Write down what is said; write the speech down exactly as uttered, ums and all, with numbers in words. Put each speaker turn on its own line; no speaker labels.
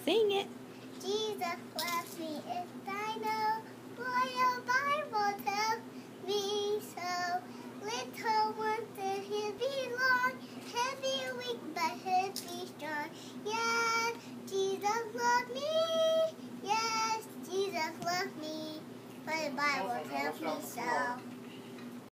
Sing it.
Jesus loves me, if I know. Boy, your Bible tells me so. Little ones in him belong. Heavy and weak, but he'll be strong. Yes, Jesus loves me. Yes, Jesus loves me. For the Bible tells me so.